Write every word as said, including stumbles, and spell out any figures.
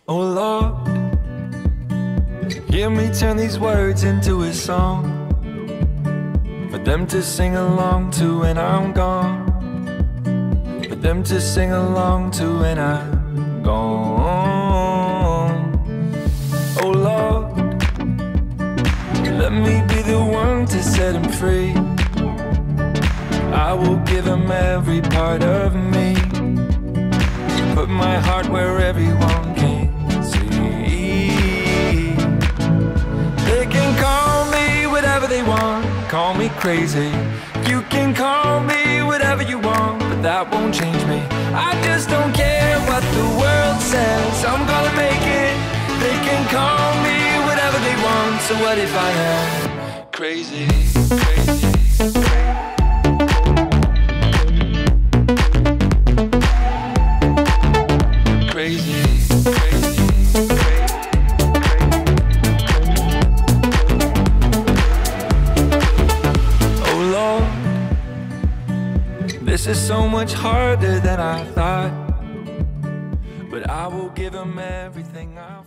Oh Lord, hear me turn these words into a song for them to sing along to when I'm gone, for them to sing along to when I'm gone. Oh Lord, let me be the one to set him free. I will give him every part of me, put my heart where everyone can see. They can call me whatever they want, call me crazy. You can call me whatever you want, but that won't change me. I just don't care what the world says, I'm gonna make it. They can call me whatever they want, so what if I am crazy, crazy, crazy. Crazy, crazy, crazy. Oh Lord, this is so much harder than I thought, but I will give him everything I